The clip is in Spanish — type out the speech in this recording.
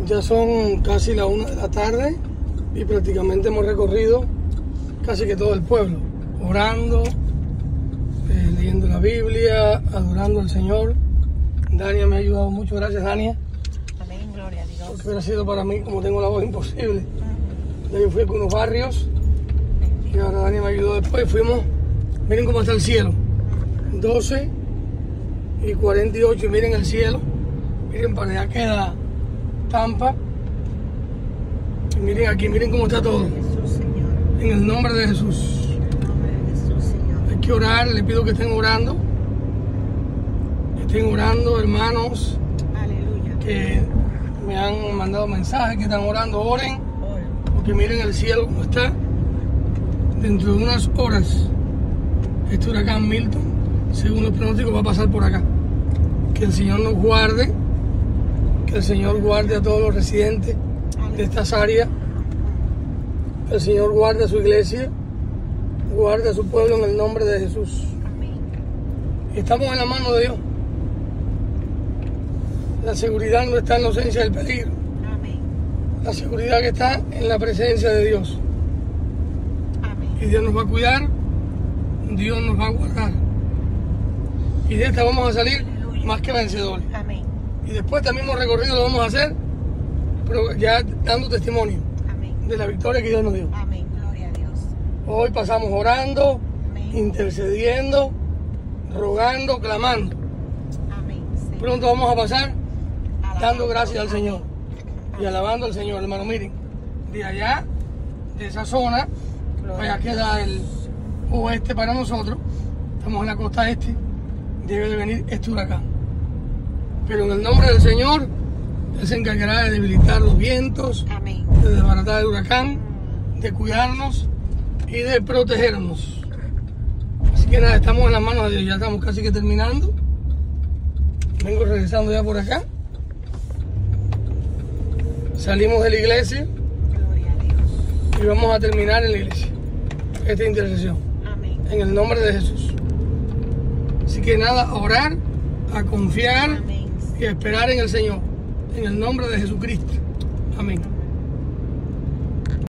Ya son casi la 1 de la tarde y prácticamente hemos recorrido casi que todo el pueblo, orando, leyendo la Biblia, adorando al Señor. Dania me ha ayudado mucho, gracias Dania. Amén, gloria a Dios. Porque hubiera sido para mí, como tengo la voz, imposible. Ya yo fui con unos barrios y ahora Dania me ayudó después. Fuimos, miren cómo está el cielo, 12:48 y miren el cielo. Miren, para allá queda Tampa. Y miren aquí, miren cómo está todo. Jesús, Señor. En el nombre de Jesús. En el nombre de Jesús, Señor. Hay que orar, les pido que estén orando. Que estén orando, hermanos, Aleluya. que me han mandado mensajes, que están orando, oren. Ora. Porque miren el cielo cómo está. Dentro de unas horas, este huracán Milton, según los pronósticos, va a pasar por acá. Que el Señor nos guarde. Que el Señor guarde a todos los residentes de estas áreas. Que el Señor guarde a su iglesia. Guarde a su pueblo en el nombre de Jesús. Amén. Estamos en la mano de Dios. La seguridad no está en la ausencia del peligro. Amén. La seguridad que está en la presencia de Dios. Amén. Y Dios nos va a cuidar. Dios nos va a guardar. Y de esta vamos a salir más que vencedores. Amén. Y después este mismo recorrido lo vamos a hacer, pero ya dando testimonio Amén. de la victoria que Dios nos dio. Amén. Gloria a Dios. Hoy pasamos orando, Amén. intercediendo, rogando, clamando. Amén. Señor. Pronto vamos a pasar Alabado. dando gracias al Señor y alabando al Señor, hermano. Miren, de allá, de esa zona, Gloria allá queda el oeste para nosotros. Estamos en la costa este. Debe de venir este huracán. Pero en el nombre del Señor, Él se encargará de debilitar los vientos, Amén. de desbaratar el huracán, de cuidarnos y de protegernos. Así que nada, estamos en las manos de Dios, ya estamos casi que terminando. Vengo regresando ya por acá. Salimos de la iglesia Gloria a Dios. y vamos a terminar en la iglesia esta intercesión, Amén. en el nombre de Jesús. Así que nada, a orar, a confiar Amén. y a esperar en el Señor, en el nombre de Jesucristo. Amén.